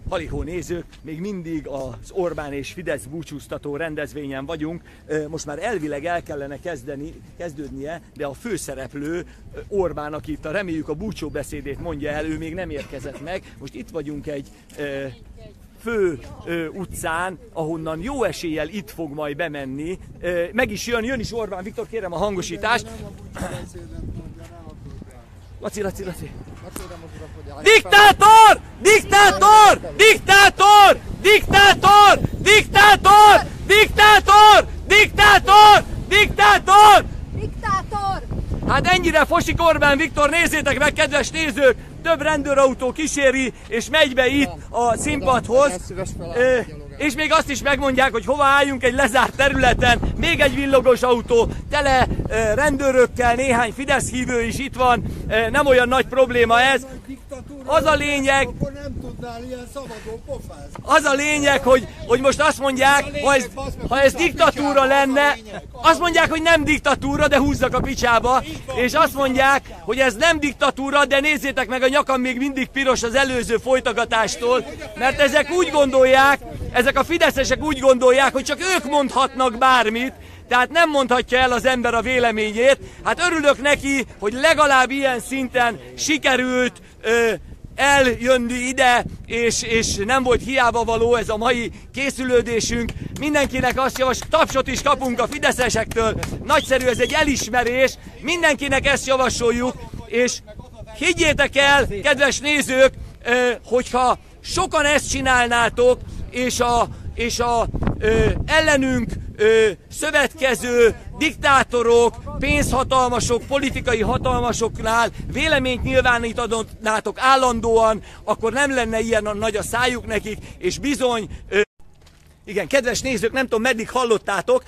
Halihó nézők, még mindig az Orbán és Fidesz búcsúztató rendezvényen vagyunk. Most már elvileg el kellene kezdődnie, de a főszereplő Orbán, aki itt reméljük a búcsúbeszédét mondja el, ő még nem érkezett meg. Most itt vagyunk egy fő utcán, ahonnan jó eséllyel itt fog majd bemenni. Meg is jön is Orbán Viktor, kérem a hangosítást. Laci. Diktátor! Diktátor! Diktátor! Diktátor! Diktátor! Diktátor! Diktátor! Diktátor! Diktátor! Hát ennyire fosik Orbán Viktor, nézzétek meg, kedves nézők! Több rendőrautó kíséri, és megy be itt a színpadhoz. És még azt is megmondják, hogy hova álljunk egy lezárt területen. Még egy villogos autó, tele rendőrökkel, néhány Fidesz hívő is itt van. Nem olyan nagy probléma ez. Az a lényeg, hogy most azt mondják, ha ez diktatúra lenne, azt mondják, hogy nem diktatúra, de húzzak a picsába. És azt mondják, hogy ez nem diktatúra, de nézzétek meg, a nyakam még mindig piros az előző folytogatástól, mert ezek úgy gondolják, ezek a fideszesek úgy gondolják, hogy csak ők mondhatnak bármit, tehát nem mondhatja el az ember a véleményét. Hát örülök neki, hogy legalább ilyen szinten sikerült eljönni ide, és nem volt hiába való ez a mai készülődésünk. Mindenkinek azt javaslom, tapsot is kapunk a fideszesektől, nagyszerű, ez egy elismerés, mindenkinek ezt javasoljuk, és higgyétek el, kedves nézők, hogyha sokan ezt csinálnátok, és a ellenünk szövetkező diktátorok, pénzhatalmasok, politikai hatalmasoknál véleményt nyilvánítanátok állandóan, akkor nem lenne ilyen nagy a szájuk nekik, és bizony, igen, kedves nézők, nem tudom meddig hallottátok,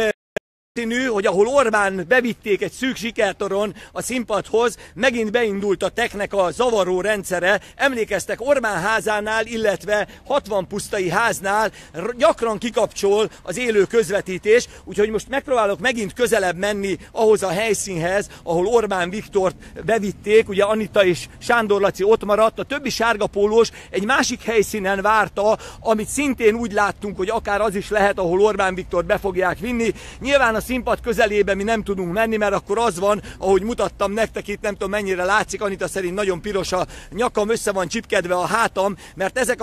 hogy ahol Orbán bevitték egy szűk sikertoron a színpadhoz, megint beindult a teknek a zavaró rendszere. Emlékeztek, Orbán házánál, illetve 60 pusztai háznál gyakran kikapcsol az élő közvetítés, úgyhogy most megpróbálok megint közelebb menni ahhoz a helyszínhez, ahol Orbán Viktort bevitték. Ugye Anita és Sándor Laci ott maradt, a többi sárgapólós egy másik helyszínen várta, amit szintén úgy láttunk, hogy akár az is lehet, ahol Orbán Viktort be fogják vinni. Nyilván a színpad közelébe mi nem tudunk menni, mert akkor az van, ahogy mutattam nektek itt, nem tudom mennyire látszik, Anita szerint nagyon piros a nyakam, össze van csipkedve a hátam, mert ezek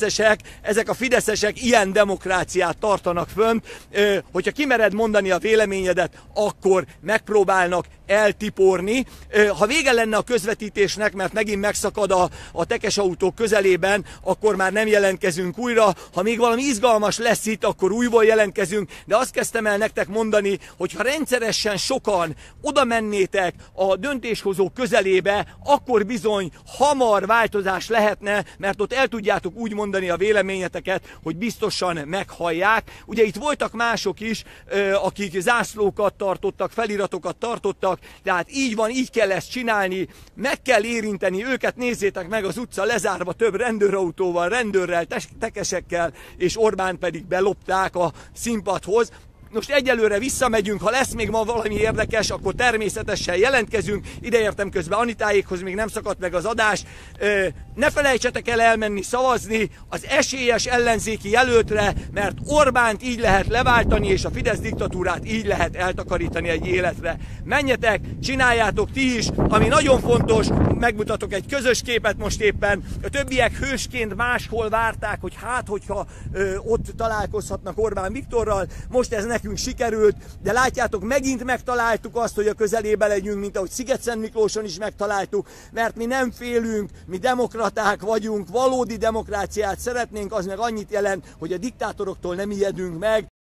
a fideszesek ilyen demokráciát tartanak fönt, hogyha kimered mondani a véleményedet, akkor megpróbálnak eltiporni. Ha vége lenne a közvetítésnek, mert megint megszakad a tekes autó közelében, akkor már nem jelentkezünk újra. Ha még valami izgalmas lesz itt, akkor újból jelentkezünk, de azt kezdtem el nektek mondani, hogy ha rendszeresen sokan oda mennétek a döntéshozók közelébe, akkor bizony hamar változás lehetne, mert ott el tudjátok úgy mondani a véleményeteket, hogy biztosan meghallják. Ugye itt voltak mások is, akik zászlókat tartottak, feliratokat tartottak, tehát így van, így kell ezt csinálni, meg kell érinteni őket, nézzétek meg, az utca lezárva több rendőrautóval, rendőrrel, tekesekkel, és Orbán pedig belopták a színpadhoz. Most egyelőre visszamegyünk, ha lesz még ma valami érdekes, akkor természetesen jelentkezünk. Ideértem közben Anitáékhoz, még nem szakadt meg az adás. Ne felejtsetek el elmenni szavazni az esélyes ellenzéki jelöltre, mert Orbánt így lehet leváltani, és a Fidesz diktatúrát így lehet eltakarítani egy életre. Menjetek, csináljátok ti is, ami nagyon fontos, megmutatok egy közös képet most éppen. A többiek hősként máshol várták, hogy hát, hogyha ott találkozhatnak Orbán Viktorral, most ez nekünk sikerült, de látjátok, megint megtaláltuk azt, hogy a közelébe legyünk, mint ahogy Sziget-Szent Miklóson is megtaláltuk, mert mi nem félünk, mi demokraták vagyunk, valódi demokráciát szeretnénk, az meg annyit jelent, hogy a diktátoroktól nem ijedünk meg.